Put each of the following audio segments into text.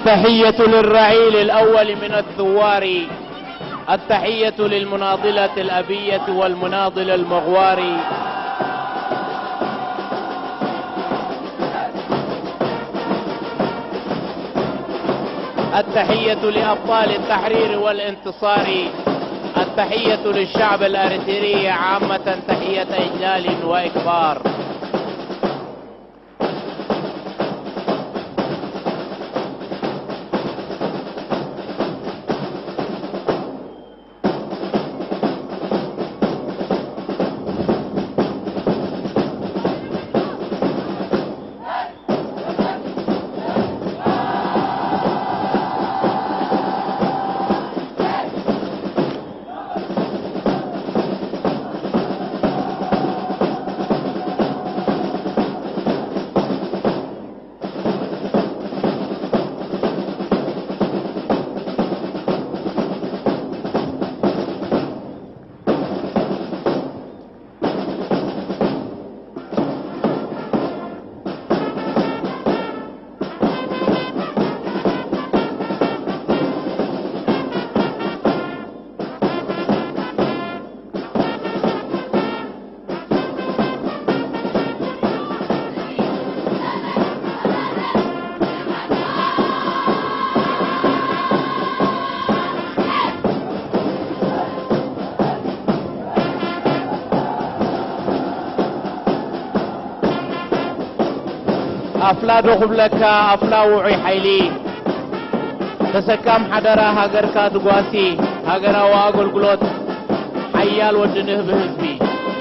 التحية للرعيل الأول من الثوار، التحية للمناضلة الأبية والمناضل المغوار، التحية لأبطال التحرير والانتصار، التحية للشعب الأريتري عامة تحية إجلال وإكبار. أفلا دخل لك أفلا وعي حيلي تسكام حدرا هاجر كادقواسي هاجر واقول قلوت حيال ودنه بهزبي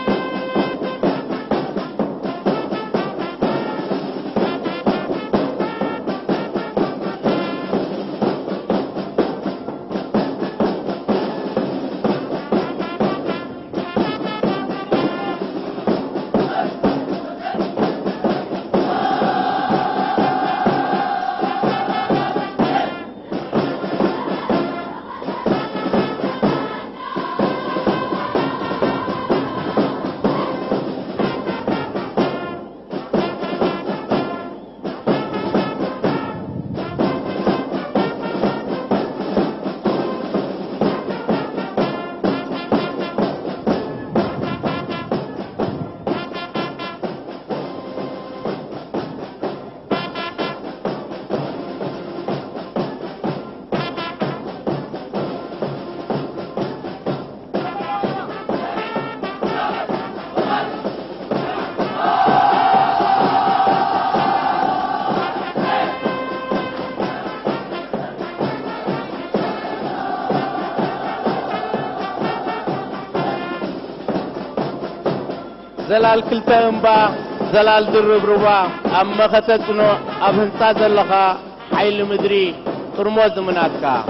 زلال كلتنبا زلال دربربا أما ختتنو أبهنتا زلقا حيل مدري ترموز مناتكا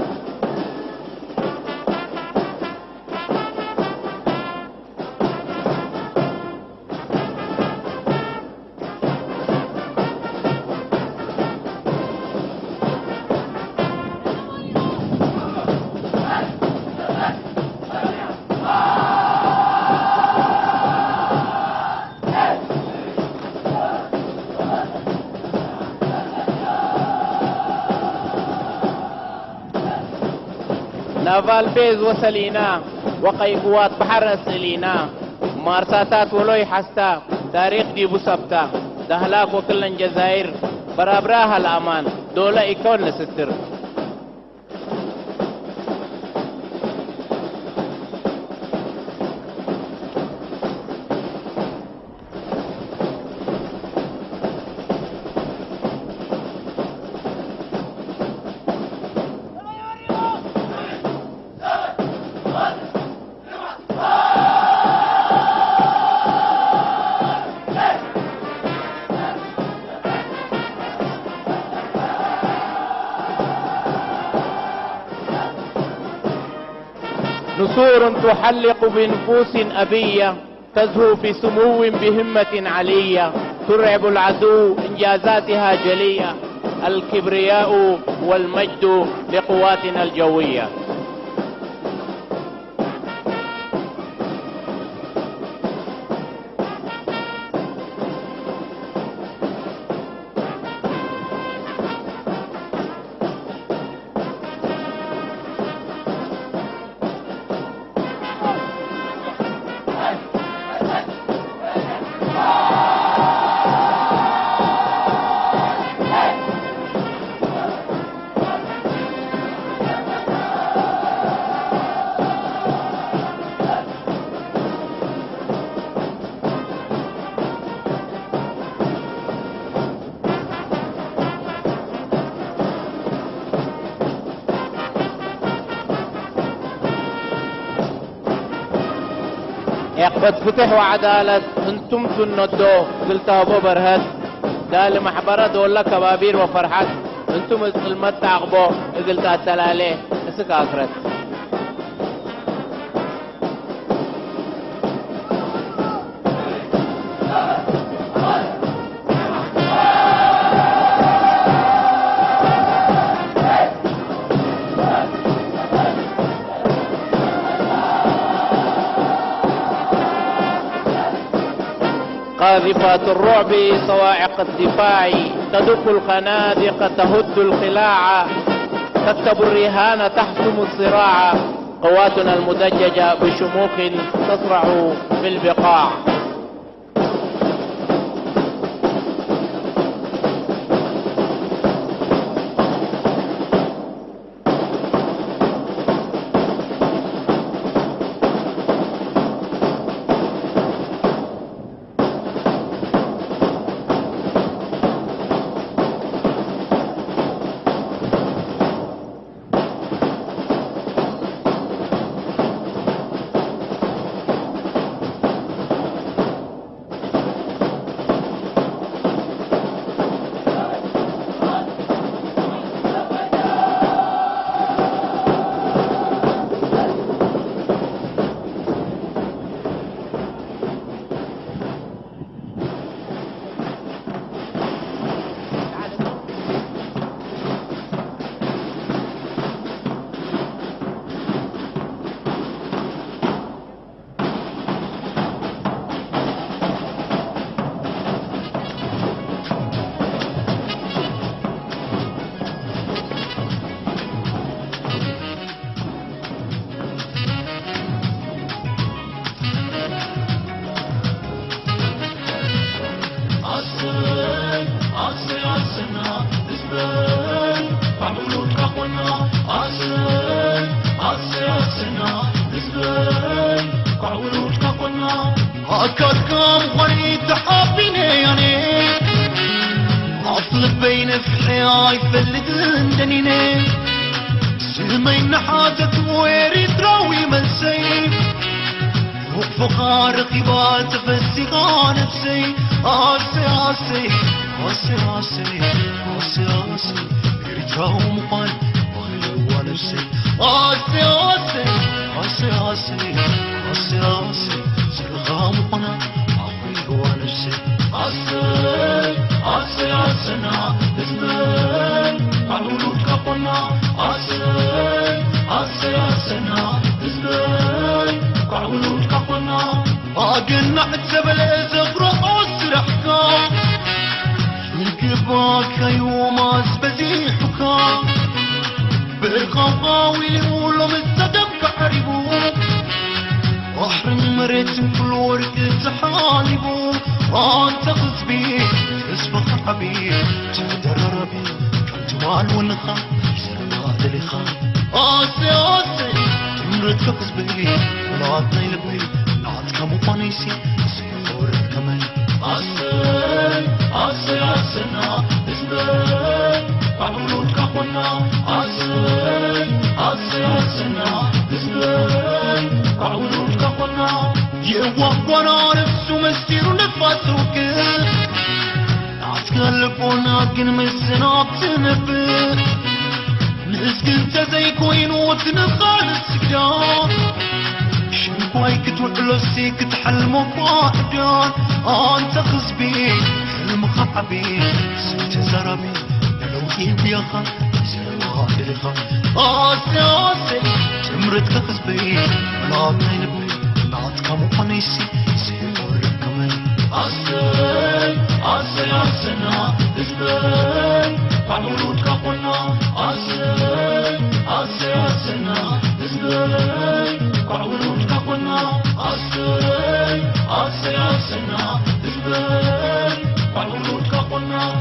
نافال بيز وسلينا وقيقوات بحر سلينا مارساتات ولوي حستا تاريخ دي بسبتا دهلاك وكلن جزائر برابراها الأمان دولة يكون لستر نسور تحلق بنفوس أبية تزهو في سمو بهمة علية ترعب العدو إنجازاتها جلية الكبرياء والمجد لقواتنا الجوية. يقبض فتح وعدالة انتم تندو قلت ابو برهد دال محبرة دولا كبابير وفرحات انتم المتعقبو قلت التلاليه اسك اكرت قاذفات الرعب صواعق الدفاع تدق الخنادق تهد القلاع تكتب الرهان تحسم الصراع قواتنا المدججة بشموخ تصرع في البقاع أكركم وريد حابيني يعني أطلب بين فحياي فلدن دنيني سلمين نحاتك ويريد راوي منسي وفقار قبال تفسيقان نفسي آسي آسي آسي آسي آسي آسي يريد راو مقال وخلوا نفسي آسي آسي آسي آسي آسي آسي سرغامقنا أخي ونفسي آسي آسي آسنا بزمن قالوا كقنا آسي آسي آسنا بزمن قالوا كقنا أجن عتب الزفر أسرحك الكباك يوم أسبزيحك بالقواوي ولم الصدق عربو أحرم مريت كل ورق تحالبو أنت غصبي اسمك حبيب تدربي كنت مال ونخا سرقات لخا آسي آسي تمرت غصبي ولا تنيلبي نعطك مطانيسي سيفور كمان آسي آسي آسنا بزمن قعولوك كخونا آسي آسي آسنا بزمن قعولوك كخونا يوقنا نفسه مسير نفسه كل عتكلفونا كن مسنا بتنبه نسكن تزي كوين وتنخال السكران شنكوايك تولوسيك تحلمو فاقدان انت خصبي المخابي سبت زربي لو يبيخا سرقات لخا آسي آسي تمرت خصبي لا تنبي نعطك مقنيسي سيفور كمان آسي آسي آسنا بزمن قعولوك كقنا آسي آسي آسنا بزمن قعولوك كقنا آسي آسي آسنا بزمن قعولوك كقنا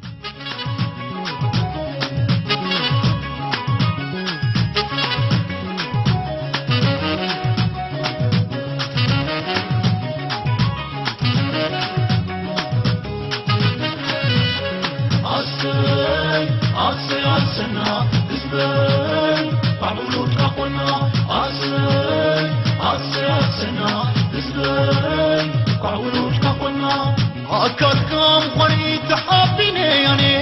آسنا بزمن قعولوك كقنا آسي آسي آسنا بزمن أكاد كام قريت حابيني يعني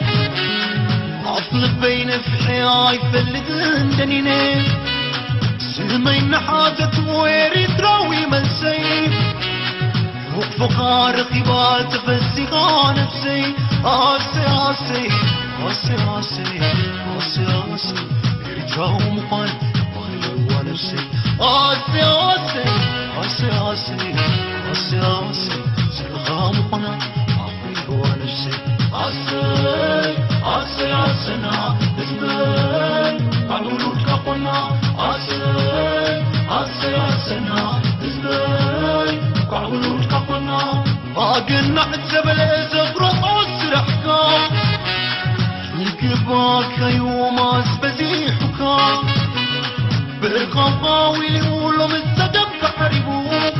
أطلب بين فحياي فلد دنيني سلمين حاجة وإريتراوي من سيف فوق فقار خيبات فزيغا نفسي آسي آسي آسي آسي آسي آسي إريتراو مقال وخلوا نفسي آسي آسي آسي آسي آسي آسي سلغا مقنا وخلوا نفسي آسي آسي آسينا إزمان قالوا تقنا آسي آسي آسينا إزمان قالوا تقنا أجن عتبل زبرق وسرحكا الكباك يوم أسبزيحكا بالقاوي يقولوا مستدب حربو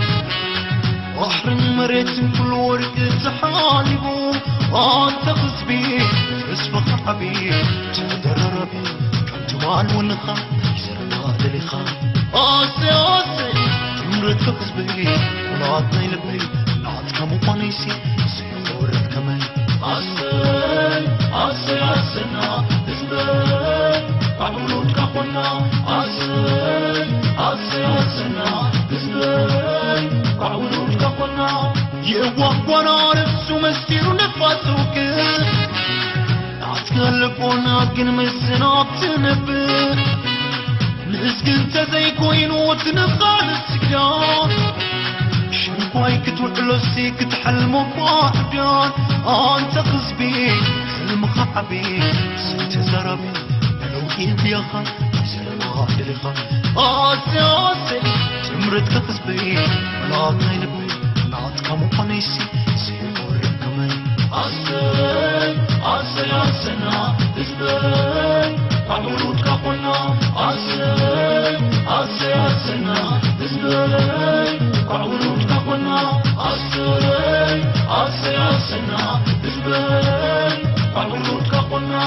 أحرم مريت كل ورق تحالبو أنت قصبي اسمك حبيب تقدر ربي كنت مال ونخا يسرنا للخا آسي آسي مريت قصبي ولعطني لبي لعطك مقانيسي سيورد كمان آسي آسي آسينا إزمان قعولوت كقنا آسي آسي آسينا إزمان قعولوت كقنا يوق وانا نفسه مسير نفسك نتكلفونا كن مسنا بتنبه نسكن زي كوين وتنقال السكران شنكواي كتوحلو السيك تحلمو بواحدان انت قصبي حلمك حبيب سنت زربي لو كنت يا خان سلام لي خان آسي آسي تمرتك قصبي ولعطني لبي لعطك مقانيسي سيفور كمان آسي آسي آسينا إزبان قعولوتك قلنا آسي آسي آسينا إزبان قعولوتك قلنا آسي آسي آسينا إزبان قعولوتك قلنا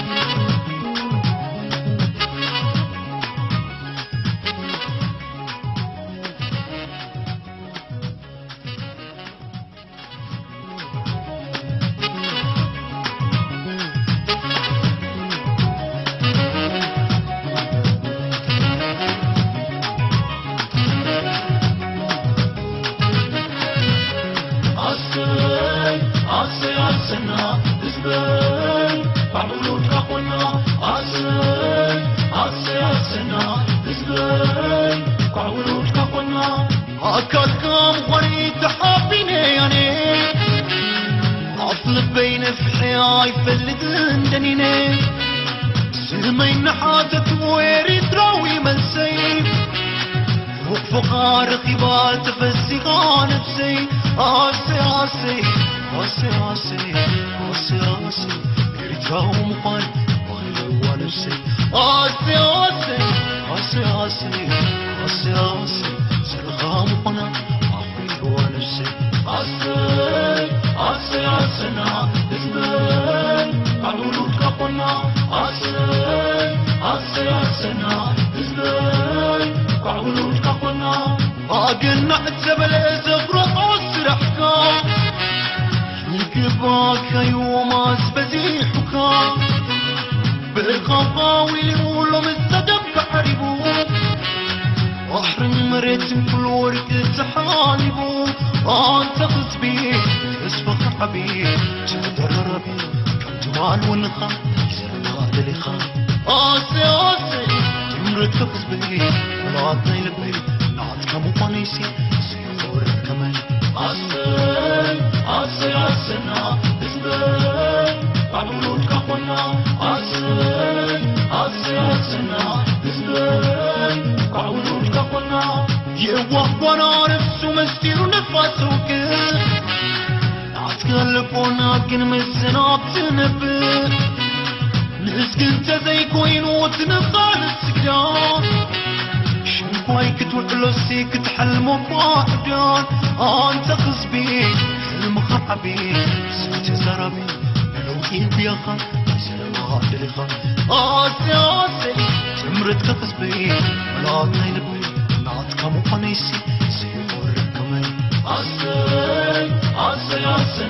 آسي آسينا إزبان قعولوتك قلنا آسي آسي آسينا إزبان قعولوتك قلنا أكاد كام قريت حابيني يعني أطلب بين فحياي فلد دنيني سلمين حاجة وإريتراوي من سيف فوق فقار خيبات فزيغا نفسي آسي آسي آسي آسي آسي آسي إريتراو مقال وخلوا نفسي آسي آسي آسي آسي آسي آسي سلغا مقنا وخلوا نفسي آسي آسي آسينا إزمان قعولوتك قلنا آسي آسي آسينا إزمان قعولوتك قلنا أجن عتبل زبرق وسرحكا الكباك يوم أسبزيحكا بالقاوي يقولوا مستدب حربو أحرم مريت كل ورق تحالبو أنت قصبي اسمك حبيب تقدر ربي كنت مال ونخا يسرنا للخا آسي آسي تمرت قصبي ولعطني لبي لعطك مقانيسي سيفور كمان آسي آسي آسينا إزبان قعولوتك قلنا آسي آسي آسينا إزبان قعولوتك قلنا يوق وانا نفسه مسير نفسك نتكلفونا كن مسنا بتنبه نسكن زي كوين وتنقال السكران شنكواي كتوحلو السيك تحلمو بواحدان انت قصبي حلمك حبيب سنت زربي لو كنت يا خان سلام لي خان آسي آسي تمرتك قصبي ولعطني لبي لعطك مقانيسي سيفور كمان آسي آسي آسي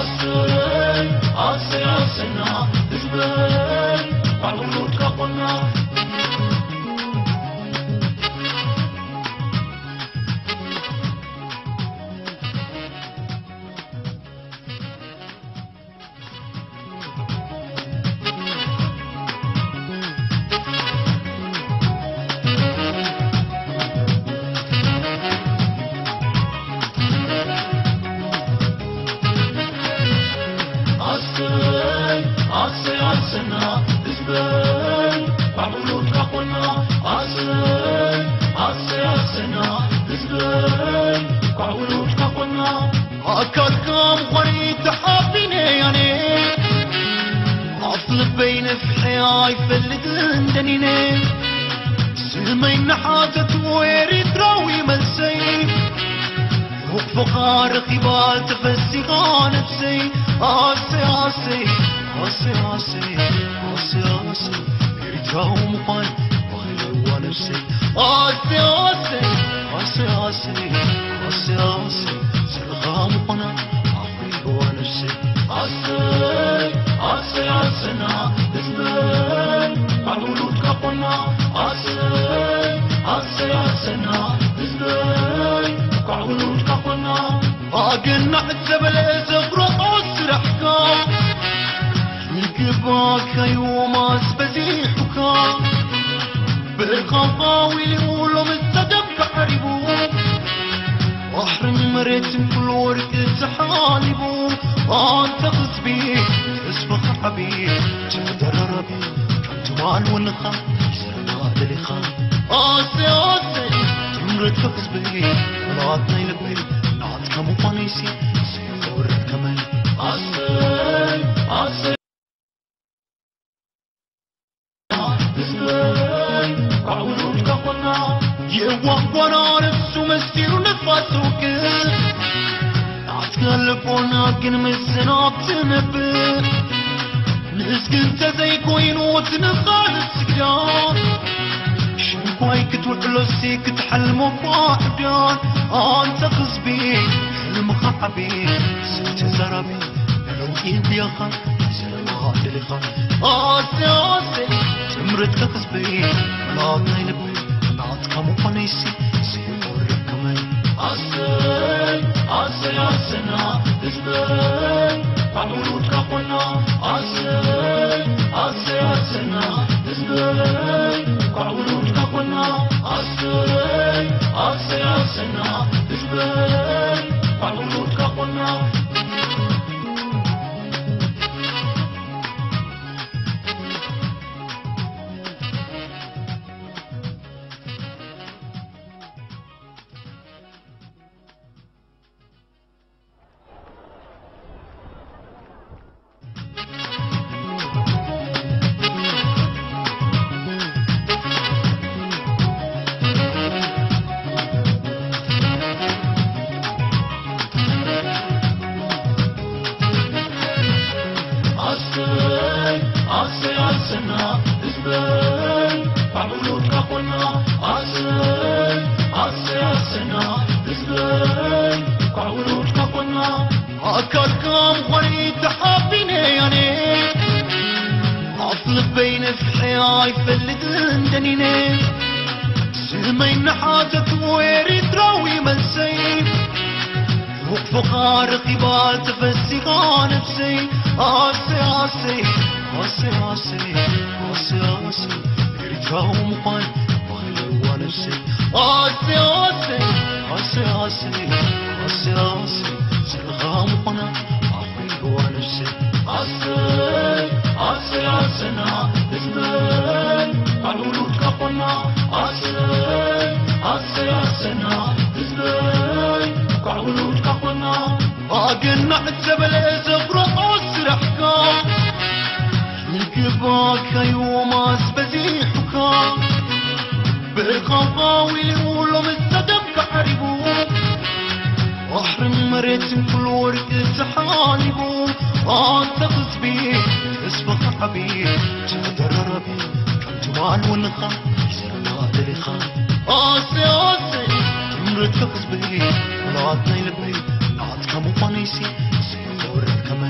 تفز بي لا تنيل بي لا تكمو فانيسي سيفور كم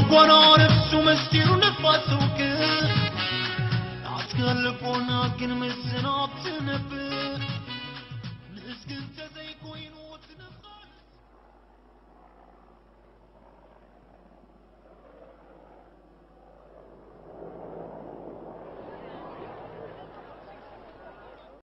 وانا نفسه مستير نفسه كل عتكلف وانا كن مسنا بتنبه نسكن تزيك وينو